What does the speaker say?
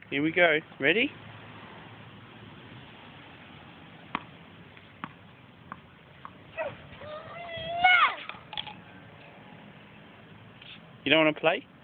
Here we go. Ready? You don't want to play?